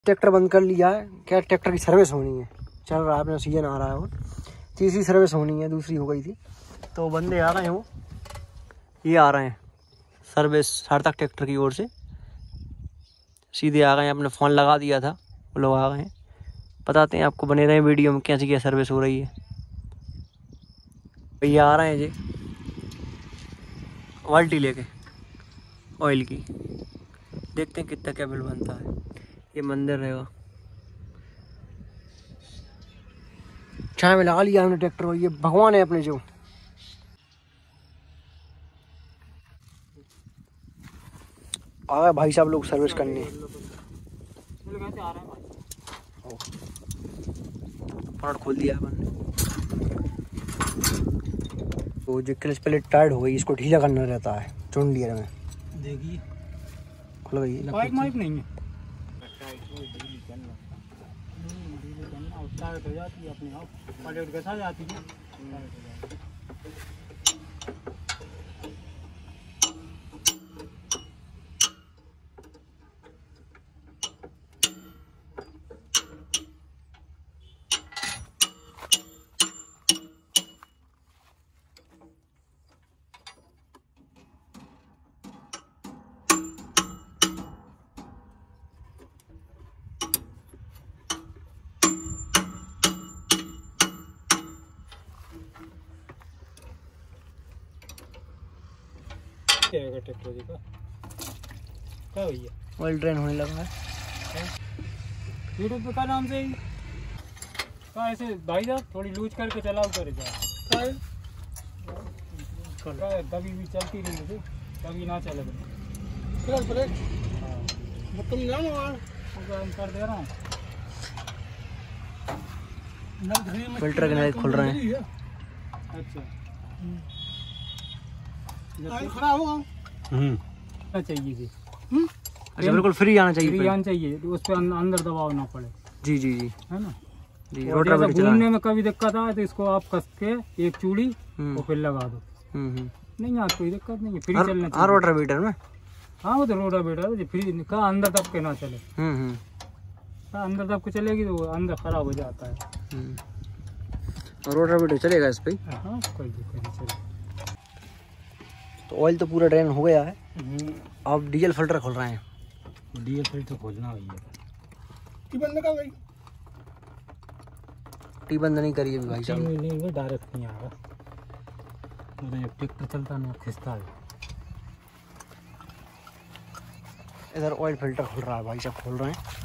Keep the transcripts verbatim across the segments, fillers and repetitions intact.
Tractor बंद कर लिया है, क्या ट्रैक्टर की सर्विस होनी है, चल रहा है अपना सीजन आ रहा है, और तीसरी सर्विस होनी है, दूसरी हो गई थी। तो बंदे आ रहे हैं, वो ये आ रहे हैं सर्विस सार्थक ट्रैक्टर की ओर से, सीधे आ गए हैं, अपने फ़ोन लगा दिया था, वो लोग आ गए हैं। बताते हैं आपको, बने रहे वीडियो में कैसी क्या सर्विस हो रही है। भैया आ रहे हैं जी बाल्टी लेके ऑयल की, देखते हैं कितना क्या बिल बनता है। ये मंदिर रहेगा, छाया में लगा लिया हमने ट्रैक्टर को, ये भगवान है अपने जो। आ गए भाई साहब लोग सर्विस करने, पॉट खोल दिया अपन ने। तो जो क्लच प्लेट टाइट हो गई, इसको ढीला करना रहता है चुंडियर में, देखिए खुल गई, पाइप माइप नहीं है, टाइट हो जाती है अपने आप, प्लेट घसा जाती है। ट्रैक्टर जी का क्या भैया ऑयल ड्रेन होने लगा है यूट्यूब पे, का नाम से ही का ऐसे भाई साहब थोड़ी लूज करके चलाओ करे जाए, कभी भी चलती रही थी, कभी ना चले प्लेट तुम कर दे रहा हूँ। फिल्टर के नल खुल रहे हैं। अच्छा खड़ा होगा, हम्म चाहिए जी, अच्छा बिल्कुल फ्री आना चाहिए, फ्री आना चाहिए, उस पे अंदर दबाव ना पड़े। जी जी जी है ना जी। रोटर घूमने में कभी दिक्कत आए तो इसको आप कस के एक चूड़ी और फिर लगा दो, नहीं आज कोई दिक्कत नहीं है, फ्री चलना चाहिए। रोटर बीटर में, हाँ वो तो रोटर बीटर है, फ्री कहाँ अंदर दब के ना चले, हाँ अंदर दब के चलेगी तो अंदर खराब हो जाता है। रोटर बीटर चलेगा इस पे, हाँ कोई दिक्कत नहीं चलेगा। तो ऑयल तो पूरा ड्रेन हो गया है, अब डीजल फिल्टर खोल रहे हैं। डीजल फिल्टर खोलना भैया, टी बंद कर भाई, टी बंद नहीं करिए भाई साहब, नहीं नहीं वो डायरेक्ट नहीं आ रहा, मतलब ट्रैक्टर चलता नहीं खिंचता है। इधर ऑयल फिल्टर खोल रहा है भाई साहब, खोल रहे हैं।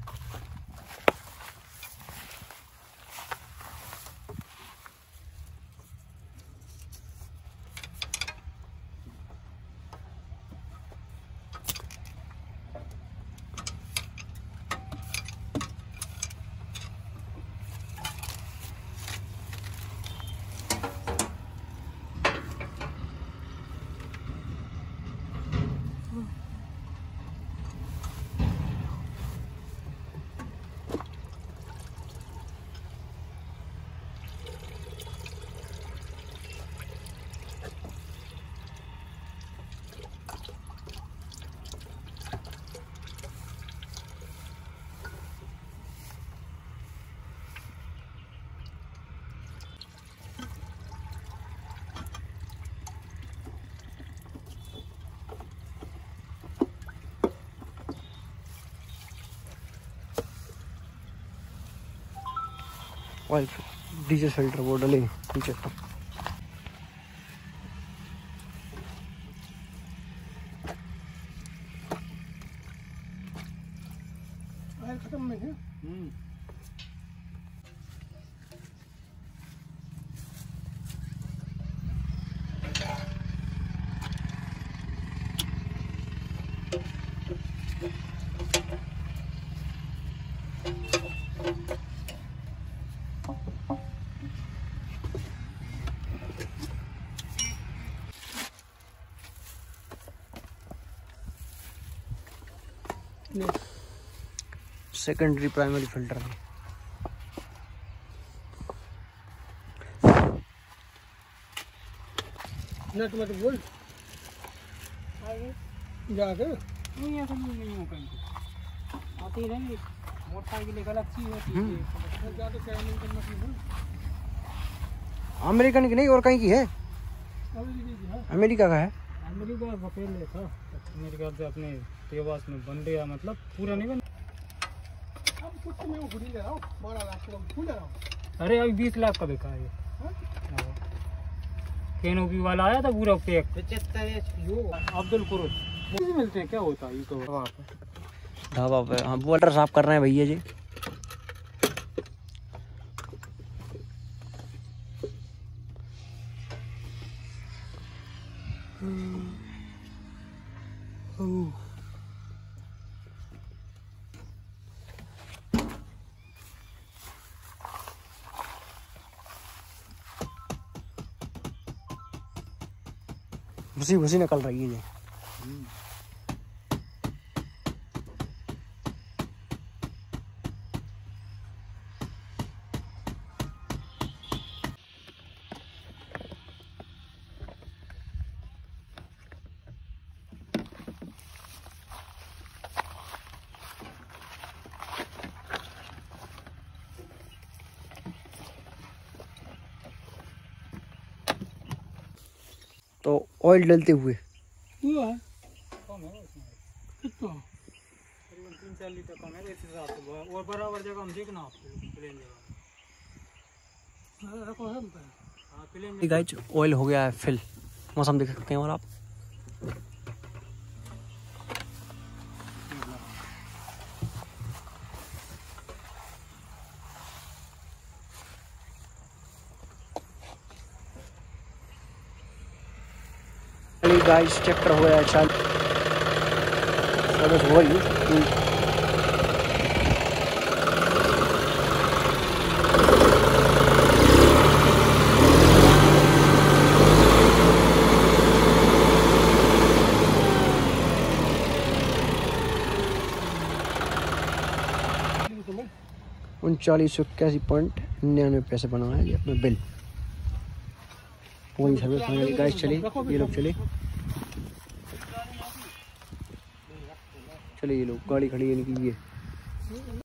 ऑयल डीजल फिल्टर वो डले नीचे पर, ऑयल खत्म नहीं है। हम्म सेकेंडरी प्राइमरी फिल्टर में नट मत बोल आगे जाकर नहीं आता नहीं नहीं हो कहीं आती नहीं। मोटरसाइकिल एक अलग चीज होती है। अमेरिकन की नहीं और कहीं की है? अमेरिका का है। अमेरिका का पहले था, अमेरिका से अपने देवास में बन गया, मतलब पूरा नहीं बन। अरे अभी बीस लाख का बिका है। कैनोपी वाला आया था पूरा पैक। अब्दुल कुरुद मिलते हैं, क्या होता है ये तो ढाबा पे। हाँ वाटर साफ कर रहे हैं भैया जी। भूसी भूसी निकल रही है ये। तो ऑयल डलते हुए हुआ है कम है उसमें कितना करीबन तीन चार लीटर कम है इस हिसाब से। और बराबर जगह हम देखना आपको प्लेन जगह। गाइस ऑयल हो गया है फिल। मौसम देख सकते हैं और आप। गाइस ट्रैक्टर हो गया चाल सर्विस हो गई। उनचालीस सौ इक्यासी पॉइंट निन्यानवे पैसे बना है ये अपना बिल। वही सर्विस फाइनली गाइस चली। ये लोग चले चले ये लोग गाड़ी खड़ी है इनकी ये।